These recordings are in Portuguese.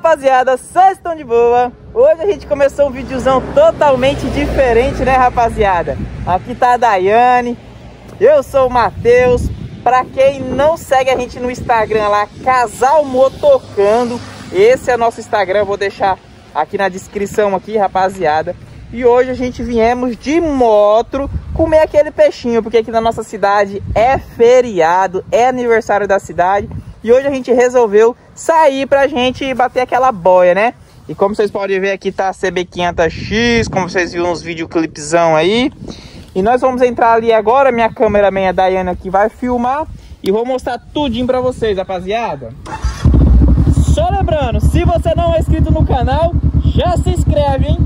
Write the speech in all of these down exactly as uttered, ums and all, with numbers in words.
rapaziada, vocês estão de boa? Hoje a gente começou um videozão totalmente diferente, né, rapaziada? Aqui tá a Daiane, eu sou o Matheus. Pra quem não segue a gente no Instagram lá, Casal Motocando, esse é nosso Instagram, eu vou deixar aqui na descrição aqui, rapaziada. E hoje a gente viemos de moto comer aquele peixinho, porque aqui na nossa cidade é feriado, é aniversário da cidade. E hoje a gente resolveu sair pra gente bater aquela boia, né? E como vocês podem ver aqui tá a C B quinhentos X, como vocês viram nos videoclipzão aí. E nós vamos entrar ali agora, minha cameraman, a Daiane aqui, vai filmar. E vou mostrar tudinho pra vocês, rapaziada. Só lembrando, se você não é inscrito no canal, já se inscreve, hein?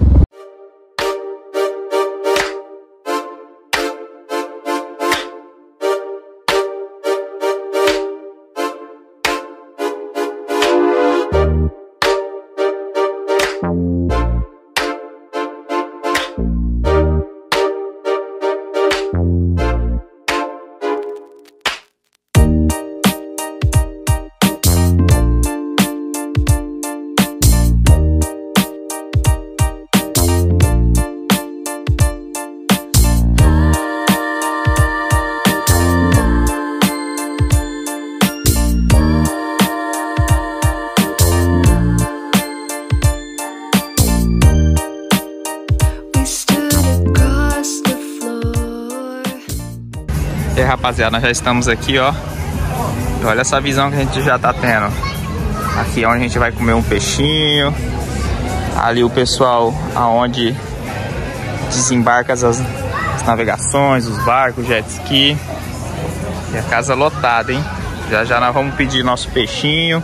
E aí, rapaziada, nós já estamos aqui, ó. E olha essa visão que a gente já tá tendo. Aqui é onde a gente vai comer um peixinho. Ali o pessoal aonde desembarca as, as navegações, os barcos, jet ski. E a casa lotada, hein? Já já nós vamos pedir nosso peixinho.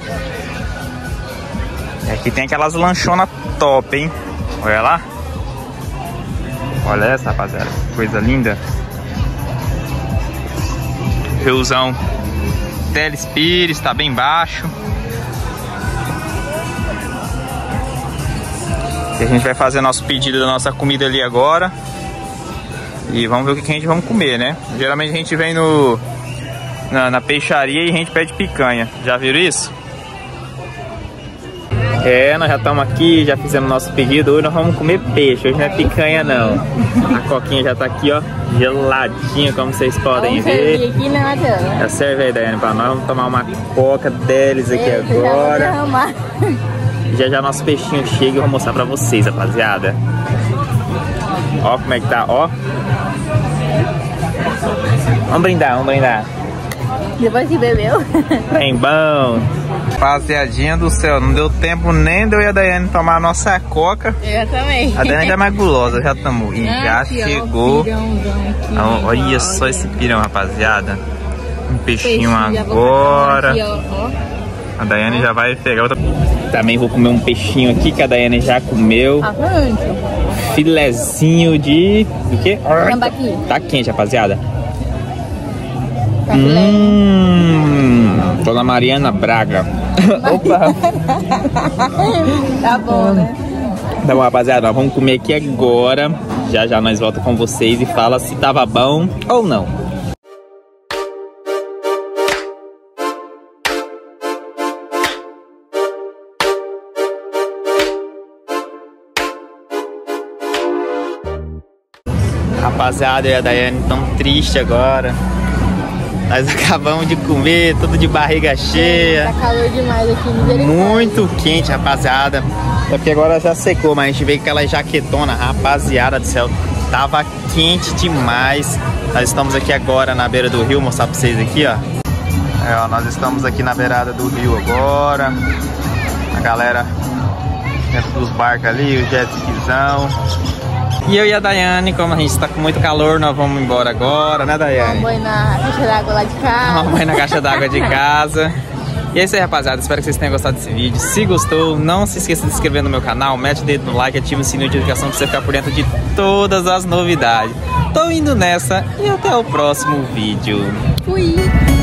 E aqui tem aquelas lanchonas top, hein? Olha lá. Olha essa, rapaziada, que coisa linda. Riozão Teles Pires, tá bem baixo. E a gente vai fazer nosso pedido da nossa comida ali agora. E vamos ver o que a gente vai comer, né? Geralmente a gente vem no na, na peixaria e a gente pede picanha. Já viram isso? É, nós já estamos aqui, já fizemos nosso pedido. Hoje nós vamos comer peixe, hoje não é picanha não. A coquinha já tá aqui, ó, geladinha, como vocês podem vamos ver. Aqui, né, Matheus? Já serve aí, Daiane, pra nós. Vamos tomar uma coca deles aqui Eu agora. Já, já já nosso peixinho chega e eu vou mostrar pra vocês, rapaziada. Ó como é que tá, ó. Vamos brindar, vamos brindar. Depois que bebeu. Bem bom. Rapaziadinha do céu, não deu tempo nem de eu e a Daiane tomar a nossa coca. Eu também. A Daiane já é mais gulosa, já estamos. E já aqui, chegou. Ó, aqui, ó, olha só esse pirão, rapaziada. Um peixinho, peixinho agora. Aqui, ó, ó. A Daiane já vai pegar outra. Também vou comer um peixinho aqui que a Daiane já comeu. Ah, pronto. Filezinho de... do quê? Tambaqui. Tá quente, rapaziada. Tá hum, Dona Mariana Braga. Opa! Tá bom, né? Tá bom, rapaziada, nós vamos comer aqui agora. Já já nós voltamos com vocês e fala se tava bom ou não. Rapaziada, eu e a Daiane tão triste agora. Nós acabamos de comer, tudo de barriga cheia. Tá calor demais aqui, misericórdia. Muito quente, rapaziada. É porque agora já secou, mas a gente veio com aquela jaquetona, rapaziada do céu. Tava quente demais. Nós estamos aqui agora na beira do rio, vou mostrar pra vocês aqui, ó. É, ó, nós estamos aqui na beirada do rio agora. A galera dentro dos barcos ali, o jet skizão. E eu e a Daiane, como a gente tá com muito calor, nós vamos embora agora, né, Daiane? Tomar um banho na caixa d'água lá de casa. Tomar um banho na caixa d'água de casa. E é isso aí, rapaziada, espero que vocês tenham gostado desse vídeo. Se gostou, não se esqueça de se inscrever no meu canal, mete o dedo no like, ativa o sininho de notificação pra você ficar por dentro de todas as novidades. Tô indo nessa e até o próximo vídeo. Fui!